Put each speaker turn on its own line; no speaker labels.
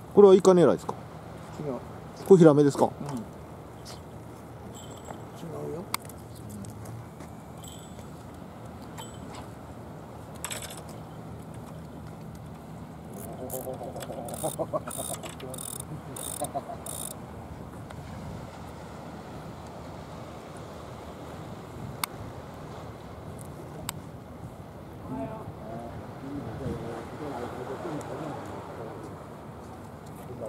これはイカ狙いですか？
違う。
これヒラメですか？
うん。違うよ。